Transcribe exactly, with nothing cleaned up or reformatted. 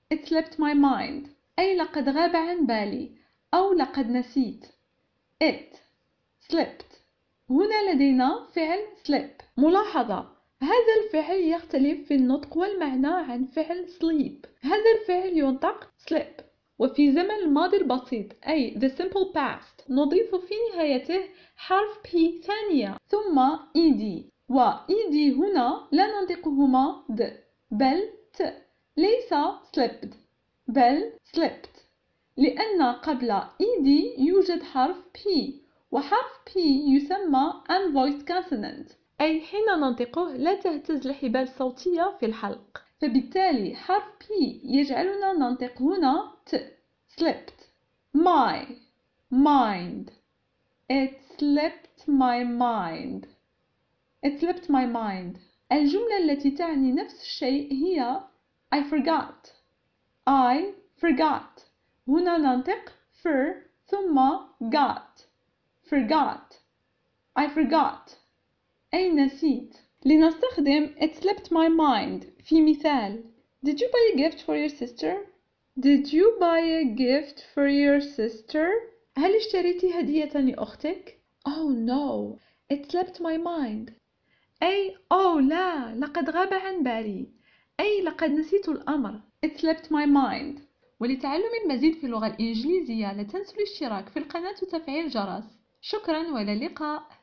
It slipped my mind. أي لقد غاب عن بالي أو لقد نسيت. It slipped. هنا لدينا فعل slip. ملاحظة: هذا الفعل يختلف في النطق والمعنى عن فعل sleep. هذا الفعل ينطق slip، وفي زمن الماضي البسيط أي the simple past نضيف في نهايته حرف p ثانية ثم ed، و ed هنا لا ننطقهما د بل ت، ليس slipped بل slipped، لأن قبل ed يوجد حرف p، وحرف p يسمى unvoiced consonant، أي حين ننطقه لا تهتز الحبال الصوتية في الحلق، فبالتالي حرف p يجعلنا ننطق هنا ت slipped. my mind. It slipped my mind. It slipped my mind. الجملة التي تعني نفس الشيء هي I forgot. I forgot. هنا ننطق for ثم got. forgot. I forgot. أي نسيت. لنستخدم it slipped my mind في مثال: Did you buy a gift for your sister? Did you buy a gift for your sister? هل اشتريت هدية لأختك؟ Oh no, it slipped my mind. أي oh لا، لقد غاب عن بالي، أي لقد نسيت الأمر. It slipped my mind. ولتعلم المزيد في اللغة الإنجليزية لا تنسوا الاشتراك في القناة وتفعيل الجرس. شكرا وإلى اللقاء.